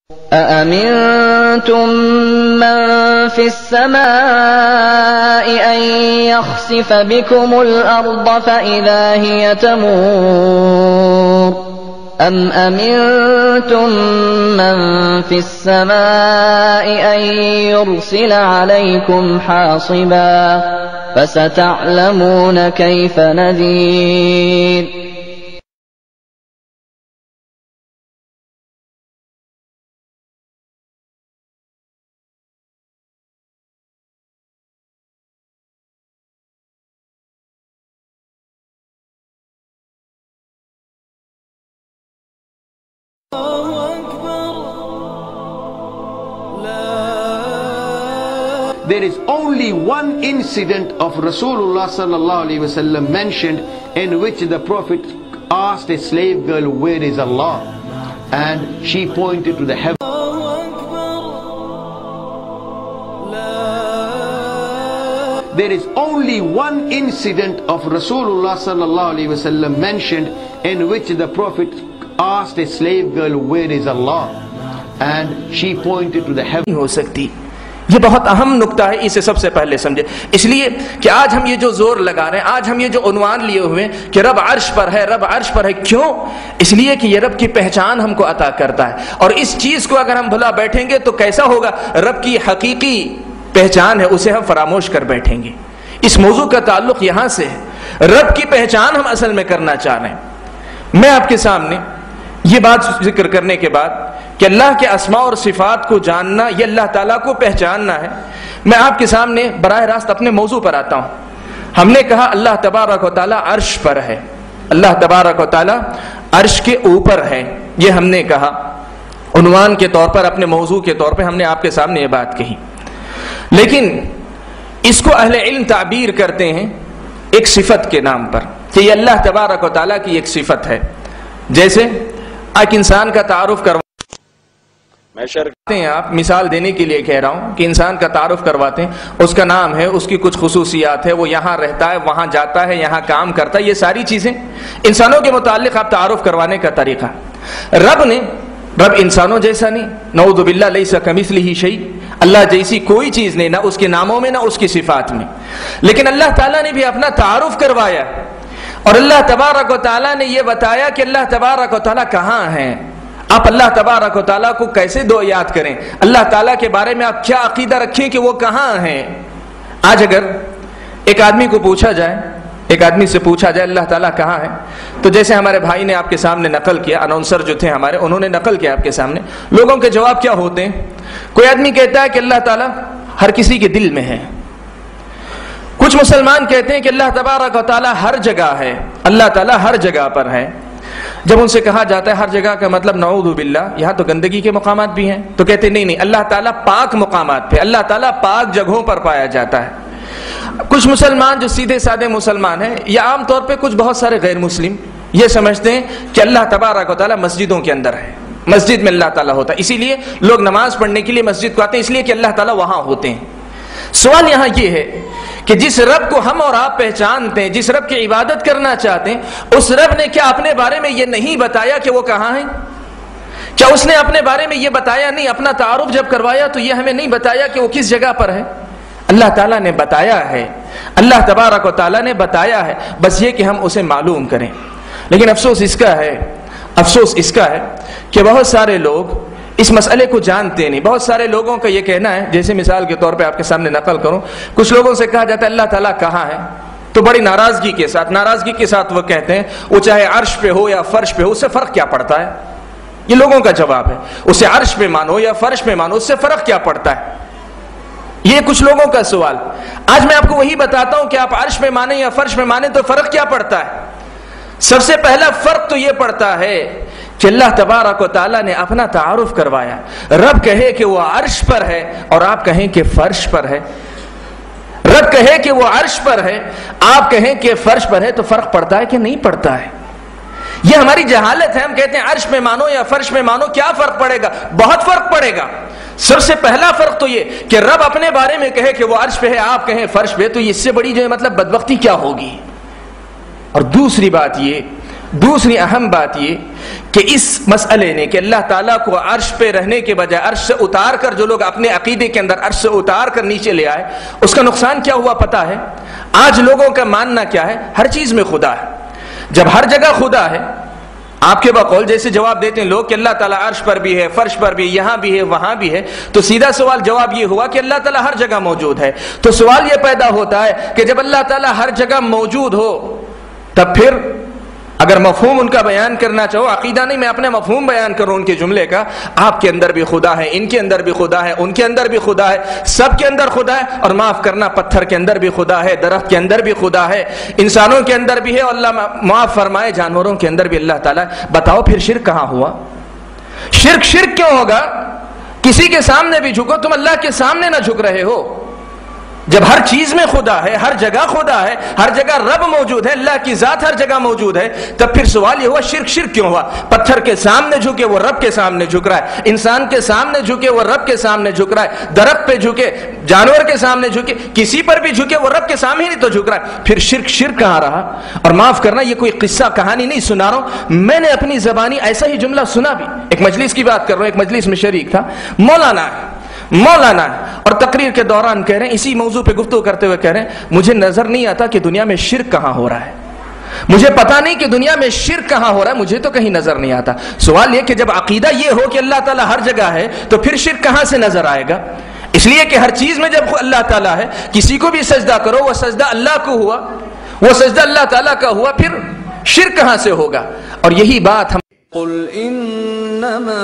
أأمنتم من في السماء أن يخسف بكم الأرض فإذا هي تمور أم أمنتم من في السماء أن يرسل عليكم حاصبا فستعلمون كيف نذير. There is only one incident of Rasulullah sallallahu alaihi wasallam mentioned in which the Prophet asked a slave girl, "Where is Allah?" and she pointed to the heaven. There is only one incident of Rasulullah sallallahu alaihi wasallam mentioned in which the Prophet asked a slave girl, "Where is Allah?" and she pointed to the heaven. ہو سکتی یہ بہت اہم نکتہ ہے، اسے سب سے پہلے سمجھے، اس لیے کہ آج ہم یہ جو زور لگا رہے ہیں، آج ہم یہ جو عنوان لیے ہوئے ہیں کہ رب عرش پر ہے، رب عرش پر ہے، کیوں؟ اس لیے کہ یہ رب کی پہچان ہم کو عطا کرتا ہے، اور اس چیز کو اگر ہم بھلا بیٹھیں گے تو کیسا ہوگا؟ رب کی حقیقی پہچان ہے، اسے ہم فراموش کر بیٹھیں گے۔ اس موضوع کا تعلق یہاں سے ہے، رب کی پہچان ہم اصل میں کرنا چاہ رہے ہیں۔ میں آپ کے سامنے یہ بات ذکر کرنے کے بعد کہ اللہ کے اسماء اور صفات کو جاننا، یہ اللہ تعالیٰ کو پہچاننا ہے، میں آپ کے سامنے براہ راست اپنے موضوع پر آتا ہوں۔ ہم نے کہا اللہ تبارک و تعالیٰ عرش پر ہے، اللہ تبارک و تعالیٰ عرش کے اوپر ہے، یہ ہم نے کہا عنوان کے طور پر، اپنے موضوع کے طور پر ہم نے آپ کے سامنے یہ بات کہی۔ لیکن اس کو اہل علم تعبیر کرتے ہیں ایک صفت کے نام پر کہ یہ اللہ تبارک و تعالیٰ کی ایک صفت ہے۔ جیسے ایک انسان کا تعارف کرواتے ہیں، آپ مثال دینے کے لیے کہہ رہا ہوں کہ انسان کا تعارف کرواتے ہیں، اس کا نام ہے، اس کی کچھ خصوصیات ہے، وہ یہاں رہتا ہے، وہاں جاتا ہے، یہاں کام کرتا ہے، یہ ساری چیزیں انسانوں کے متعلق آپ تعارف کروانے کا طریقہ۔ رب انسانوں جیسا نہیں، نعوذ باللہ لیس کمثلہ شیء، اللہ جیسی کوئی چیز نہیں، نہ اس کے ناموں میں نہ اس کی صفات میں، لیکن اللہ تعالیٰ نے بھی اپنا تعارف کروایا، اور اللہ تبارک و تعالیٰ نے یہ بتایا کہ اللہ تبارک و تعالیٰ کہاں ہیں۔ آپ اللہ تبارک و تعالیٰ کو کیسے یاد کریں، اللہ تعالیٰ کے بارے میں آپ کیا عقیدہ رکھیں کہ وہ کہاں ہیں۔ آج اگر ایک آدمی کو پوچھا جائے، ایک آدمی سے پوچھا جائے اللہ تعالیٰ کہاں ہے، تو جیسے ہمارے بھائی نے آپ کے سامنے نقل کیا، اناؤنسر جو تھے ہمارے، انہوں نے نقل کیا آپ کے سامنے، لوگوں کے جواب کیا ہوتے ہیں؟ کوئی آدمی کہتا ہے کہ اللہ تعالیٰ ہر کسی کے دل میں ہے، کچھ مسلمان کہتے ہیں کہ اللہ تبارک و تعالیٰ ہر جگہ ہے، اللہ تعالیٰ ہر جگہ پر ہے۔ جب ان سے کہا جاتا ہے ہر جگہ کا مطلب نعوذ باللہ یہاں تو گندگی کے مقامات بھی ہیں، تو کہتے ہیں نہیں، اللہ تعالیٰ پاک مقامات پہ، اللہ تعالیٰ پاک جگہوں پر پایا جاتا ہے۔ کچھ مسلمان جو سیدھے سادے مسلمان ہیں، یا عام طور پہ کچھ بہت سارے غیر مسلم، یہ سمجھتے ہیں کہ اللہ تبارک و تعالیٰ مسجدوں کے اندر ہے، مسجد میں اللہ تعالیٰ ہوتا ہے، اسی لیے لوگ نماز پڑھنے کے لیے مسجد کو آتے ہیں، اس لیے کہ اللہ تعالیٰ وہاں ہوتے ہیں۔ سوال یہاں یہ ہے کہ جس رب کو ہم اور آپ پہچانتے ہیں، جس رب کی عبادت کرنا چاہتے ہیں، اس رب نے کیا اپنے بارے میں یہ نہیں بتایا کہ وہ کہاں ہیں؟ کیا اس نے اپنے بارے میں یہ بتایا نہیں؟ اپنا تعارف جب کروایا تو یہ ہمیں نہیں بتایا کہ وہ کس جگہ پر ہے؟ اللہ تعالیٰ نے بتایا ہے، اللہ تبارک و تعالیٰ نے بتایا ہے، بس یہ کہ ہم اسے معلوم کریں۔ لیکن افسوس اس کا ہے کہ بہت سارے لوگ اس مسئلے کو جانتے نہیں۔ بہت سارے لوگوں کا یہ کہنا ہے، جیسے مثال کے طور پہ آپ کے سامنے نقل کروں، کچھ لوگوں سے کہا جاتا ہے اللہ تعالیٰ کہاں ہے، تو بڑی ناراضگی کے ساتھ وہ کہتے ہیں وہ چاہے عرش پہ ہو یا فرش پہ ہو، اس سے فرق کیا پڑتا ہے؟ یہ لوگوں کا جواب ہے، اسے عرش پہ مانو یا فرش پہ مانو، اس سے فرق کیا پڑتا ہے؟ یہ کچھ لوگوں کا سوال۔ آج میں آپ کو وہی بتاتا ہوں کہ آپ عرش پہ مانیں یا فرش پہ مانیں تو فرق کیا پڑتا ہے؟ سب سے پہلا فرق تو یہ پڑتا ہے کہ اللہ تبارک و تعالیٰ نے اپنا تعارف کروایا۔ رب کہے کہ وہ عرش پر ہے اور آپ کہیں کہ فرش پر ہے، رب کہے کہ وہ عرش پر ہے، آپ کہیں کہ فرش پر ہے، تو فرق پڑتا ہے کہ نہیں پڑتا ہے؟ یہ ہماری جہالت ہے، ہم کہتے ہیں عرش میں مانو یا فرش میں مانو، کیا فرق پڑے گا؟ بہت فرق پڑے گا۔ سب سے پہلا فرق تو یہ کہ رب اپنے بارے میں کہے کہ وہ عرش پہ ہے، آپ کہیں فرش پہ، تو اس سے بڑی جو ہے مطلب بدبختی کیا ہوگی؟ اور دوسری اہم بات یہ کہ اس مسئلے نے کہ اللہ تعالیٰ کو عرش پہ رہنے کے بجائے عرش سے اتار کر جو لوگ اپنے عقیدے کے اندر عرش سے اتار کر نیچے لے آئے، اس کا نقصان کیا ہوا پتہ ہے؟ آج لوگوں کا ماننا کیا ہے؟ ہر چیز میں خدا ہے۔ جب ہر جگہ خدا ہے، آپ کے بقول جیسے جواب دیتے ہیں لوگ کہ اللہ تعالیٰ عرش پر بھی ہے، فرش پر بھی، یہاں بھی ہے، وہاں بھی ہے، تو سیدھا سوال جواب یہ ہوا کہ اللہ تعالیٰ ہر جگہ موجود ہے۔ تو سوال یہ پیدا ہوتا ہے کہ جب اللہ تعالیٰ ہر جگہ موجود ہو، تب پھر اگر مفہوم ان کا بیان کرنا چاہو، عقیدہ نہیں، میں اپنے مفہوم بیان کروں ان کے جملے کا، آپ کے اندر بھی خدا ہے، ان کے اندر بھی خدا ہے، ان کے اندر بھی خدا ہے، سب کے اندر خدا ہے، اور معاف کرنا پتھر کے اندر بھی خدا ہے، درخت کے اندر بھی خدا ہے، انسانوں کے اندر بھی ہے، اور اللہ معاف فرمائے جانوروں کے اندر بھی اللہ تعالیٰ۔ بتاؤ پھر شرک کہاں ہوا؟ شرک کیوں ہوگا؟ کسی کے سامنے بھی جھکو، تم اللہ کے سامنے نہ جھک رہے ہو۔ جب ہر چیز میں خدا ہے، ہر جگہ خدا ہے، ہر جگہ رب موجود ہے، اللہ کی ذات ہر جگہ موجود ہے، تب پھر سوال یہ ہوا شرک کیوں ہوا؟ پتھر کے سامنے جھکے وہ رب کے سامنے جھک رہا ہے، انسان کے سامنے جھکے وہ رب کے سامنے جھک رہا ہے، درخت پہ جھکے، جانور کے سامنے جھکے، کسی پر بھی جھکے وہ رب کے سامنے ہی تو جھک رہا ہے، پھر شرک کہاں رہا؟ اور معاف کرنا یہ کوئی قصہ کہانی نہیں سنا رہا ہوں، میں نے اپنی زبانی ایسا ہی جملہ سنا بھی، ایک مجلس کی بات کر رہا ہوں، ایک مجلس میں شریک تھا، مولانا اور تقریر کے دوران کہہ رہے ہیں، اسی موضوع پہ گفتگو کرتے ہوئے کہہ رہے ہیں، مجھے نظر نہیں آتا کہ دنیا میں شرک کہاں ہو رہا ہے، مجھے پتا نہیں کہ دنیا میں شرک کہاں ہو رہا ہے، مجھے تو کہیں نظر نہیں آتا۔ سوال یہ کہ جب عقیدہ یہ ہو کہ اللہ تعالیٰ ہر جگہ ہے تو پھر شرک کہاں سے نظر آئے گا؟ اس لیے کہ ہر چیز میں جب اللہ تعالیٰ ہے، کسی کو بھی سجدہ کرو وہ سجدہ اللہ کو ہوا، وہ سجدہ اللہ تعالیٰ کا ہوا، پھر شرک کہاں سے ہوگا؟ اور یہی بات ہم قل انما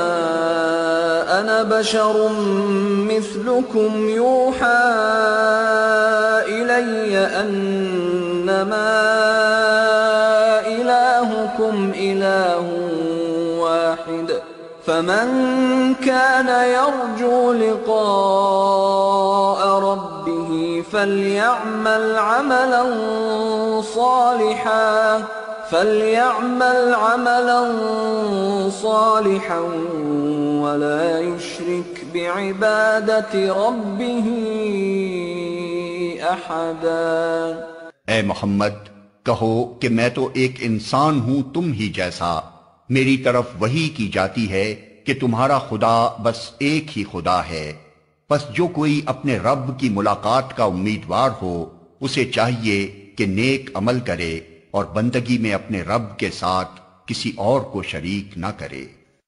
انا بشر مثلكم يوحى الي انما الهكم اله واحد فمن كان يرجو لقاء ربه فليعمل عملا صالحا ولا يشرك بعبادة ربه أحدا۔ اے محمد کہو کہ میں تو ایک انسان ہوں تم ہی جیسا، میری طرف وحی کی جاتی ہے کہ تمہارا خدا بس ایک ہی خدا ہے، پس جو کوئی اپنے رب کی ملاقات کا امیدوار ہو اسے چاہیے کہ نیک عمل کرے اور بندگی میں اپنے رب کے ساتھ کسی اور کو شریک نہ کرے۔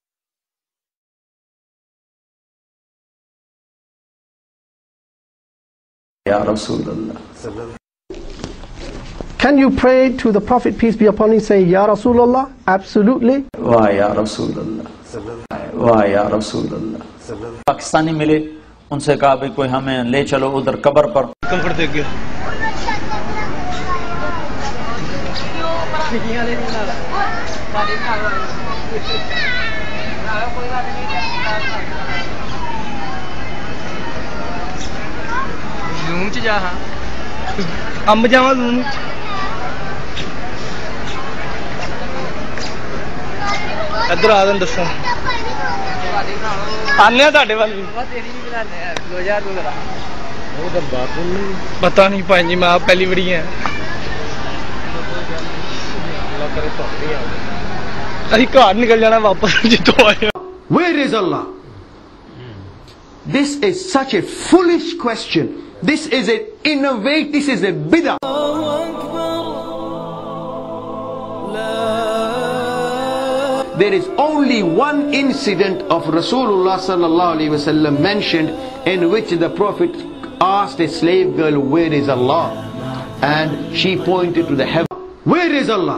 یا رسول اللہ۔ Can you pray to the Prophet, peace be upon him, say, Ya Rasulullah? Absolutely. واہ یا رسول اللہ، واہ یا رسول اللہ۔ پاکستانی ملے، ان سے کہا بھی کوئی ہمیں لے چلو ادھر قبر پر۔ ادھر آ دن دسو آنے تھے وال پتا نہیں بھائی جی، میں آپ پہلی بڑی ہیں ابھی گھر نکل جانا واپس جتوں آئے۔ Where is Allah? This is such a foolish question. This is an innovate, this is a bid'ah. There is only one incident of Rasulullah sallallahu alaihi wasallam mentioned in which the Prophet asked a slave girl, where is Allah? And she pointed to the heaven. Where is Allah?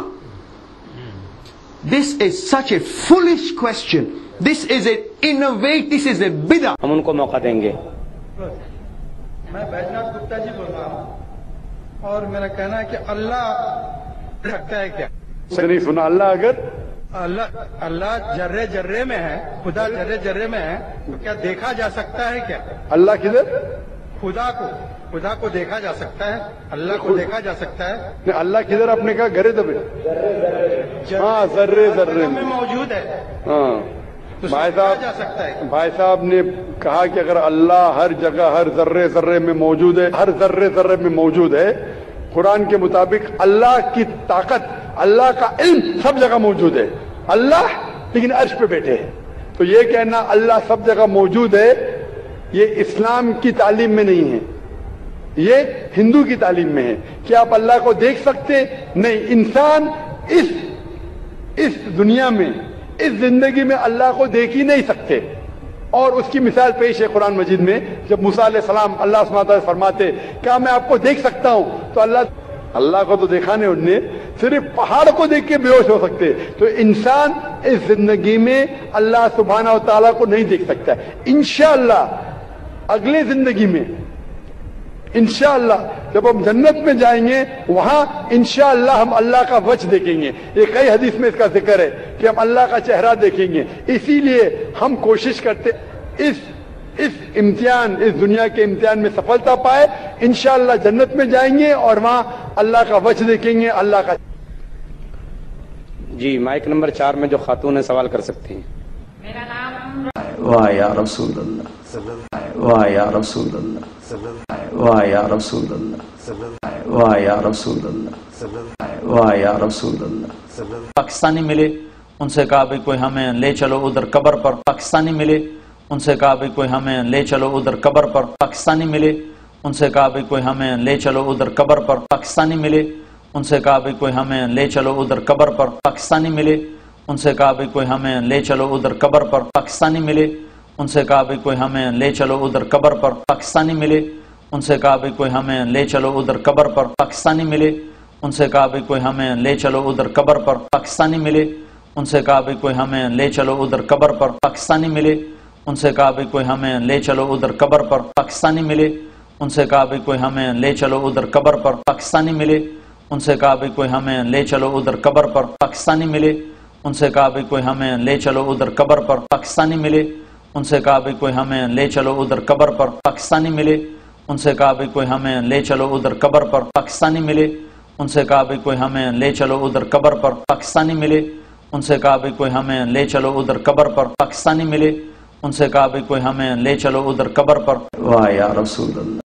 This is such a foolish question. This is an innovate, this is a bid'ah. ہم ان کو موقع دیں گے۔ میں بیجناتھ گپتا جی بول رہا ہوں، اور میرا کہنا ہے کہ اللہ رکھتا ہے کیا؟ نہیں سنا اللہ اگر اللہ جرے جرے میں ہے، خدا جرے جرے میں ہے، تو کیا دیکھا جا سکتا ہے کیا؟ اللہ کدھر؟ خدا کو دیکھا جا سکتا ہے، اللہ کو دیکھا جا سکتا ہے؟ نہیں اللہ کدھر؟ آپ نے کہا گرے دبے، ہاں ذرے ذرے میں موجود ہے۔ ہاں بھائی صاحب نے کہا کہ اگر اللہ ہر جگہ ہر ذرے ذرے میں موجود ہے، ہر ذرے ذرے میں موجود ہے، قرآن کے مطابق اللہ کی طاقت، اللہ کا علم سب جگہ موجود ہے۔ اللہ لیکن عرش پہ بیٹھے ہیں. تو یہ کہنا اللہ سب جگہ موجود ہے یہ اسلام کی تعلیم میں نہیں ہے, یہ ہندو کی تعلیم میں ہے. کیا آپ اللہ کو دیکھ سکتے؟ نہیں. انسان اس دنیا میں اس زندگی میں اللہ کو دیکھ ہی نہیں سکتے. اور اس کی مثال پیش ہے قرآن مجید میں, جب موسیٰ علیہ السلام اللہ سبحانہ وتعالیٰ فرماتے کیا میں آپ کو دیکھ سکتا ہوں, تو اللہ کو تو دیکھا نہیں, انہوں نے صرف پہاڑ کو دیکھ کے بے ہوش ہو سکتے. تو انسان اس زندگی میں اللہ سبحانہ وتعالیٰ کو نہیں دیکھ سکتا. انشاءاللہ اگلے زندگی میں انشاءاللہ جب ہم جنت میں جائیں گے وہاں انشاءاللہ ہم اللہ کا وجہ دیکھیں گے. یہ کئی حدیث میں اس کا ذکر ہے کہ ہم اللہ کا چہرہ دیکھیں گے. اسی لیے ہم کوشش کرتے اس امتحان, اس دنیا کے امتحان میں سفلتا پائے. انشاءاللہ جنت میں جائیں گے اور وہاں اللہ کا وجہ دیکھیں گے. اللہ کا جی مائک نمبر 4 میں جو خاتون ہے سوال کر سکتی ہیں. میرا نام واہ یا رسول اللہ, واہ یا رسول اللہ, واہ یا رسول اللہ, واہ یا رسول اللہ, واہ یا رسول اللہ. پاکستانی ملے, ان سے کہا بھی کوئی ہمیں لے چلو ادھر قبر پر. پاکستانی ملے, ان سے کہا بھی کوئی ہمیں لے چلو ادھر قبر پر. پاکستانی ملے, ان سے کہا بھی کوئی ہمیں لے چلو ادھر قبر پر. پاکستانی ملے, ان سے کہا بھی کوئی ہمیں لے چلو ادھر قبر پر. پاکستانی ملے, ان سے کہا بھی کوئی ہمیں لے چلو ادھر قبر پر. پاکستانی ملے, ان سے کہا بھی کوئی ہمیں لے چلو ادھر قبر پر. پاکستانی ملے, ان سے کہا بھی کوئی ہمیں لے چلو ادھر قبر پر. پاکستانی ملے, ان سے کہا بھی کوئی ہمیں لے چلو ادھر قبر پر. پاکستانی ملے, ان سے کہا بھی کوئی ہمیں لے چلو ادھر قبر پر. پاکستانی ملے, ان سے کہا بھی کوئی ہمیں لے چلو ادھر قبر پر. پاکستانی ملے, ان سے کہا بھی کوئی ہمیں لے چلو ادھر قبر پر. پاکستانی ملے, ان سے کہا بھی کوئی ہمیں لے چلو ادھر قبر پر. پاکستانی ملے, ان سے کہا بھی کوئی ہمیں لے چلو ادھر قبر پر. پاکستانی ملے, ان سے کہا بھی کوئی ہمیں لے چلو ادھر قبر پر. پاکستانی ملے, ان سے کہا بھی کوئی ہمیں لے چلو ادھر قبر پر. پاکستانی ملے, ان سے کہا بھی کوئی ہمیں لے چلو ادھر قبر پر. پاکستانی ملے, ان سے کہا بھی کوئی ہمیں لے چلو ادھر قبر پر. پاکستانی ملے, ان سے کہا بھی کوئی ہمیں لے چلو ادھر قبر پر. واہ یا رسول اللہ.